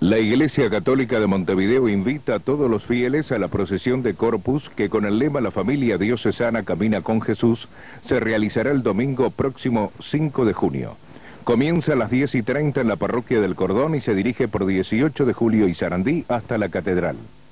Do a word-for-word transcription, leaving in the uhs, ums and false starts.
La Iglesia Católica de Montevideo invita a todos los fieles a la procesión de Corpus que con el lema "La familia diocesana camina con Jesús" se realizará el domingo próximo cinco de junio. Comienza a las diez y treinta en la parroquia del Cordón y se dirige por dieciocho de julio y Sarandí hasta la Catedral.